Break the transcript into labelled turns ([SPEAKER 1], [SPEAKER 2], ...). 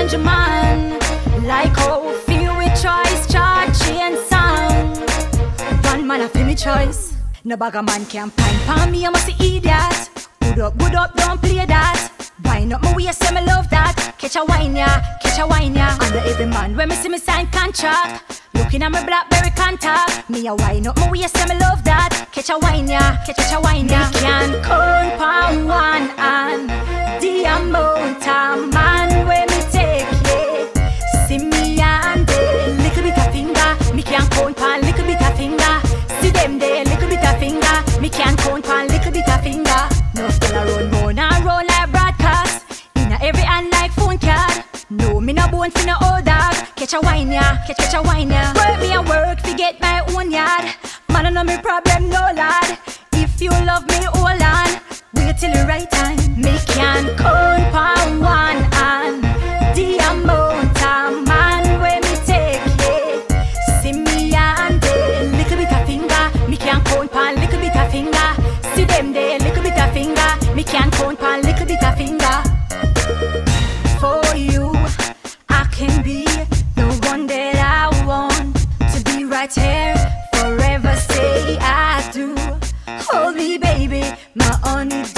[SPEAKER 1] ganja man. Like how feel with choice, charge and song. One man a feel me choice. No bag a man can pine pan me, I must eat that. Good up, don't play that. Wine up my waist, say me love that. Catch a wine ya, catch a wine ya. Under every man when me see me sign contract. Looking at my BlackBerry contact. Me a wine up my waist, say me love that. Catch a wine ya, catch a wine ya. Me can count pan one and the amount of man when me take it. See me and the little bit of finger. Me can count pan little bit of finger. See them there, little bit of finger. Me can count pan little bit of finger. No still a run and roll like broadcast. Inna every hand like phone card. No, me no bone for no old dog. Catch a wine ya, catch a wine ya. Work me and work to get my own yard. Man, I know me problem, no lad. If you love me, hold on. Wait till the right time. Me can count pan one and the amount of man when me take it. See me and the little bit of finger. Me can count pan little bit of finger. See them there, little bit of finger. Me can count pan little bit of finger. For you, I can be the one that I want to be right here forever. Say I do. Hold me, baby, my honey.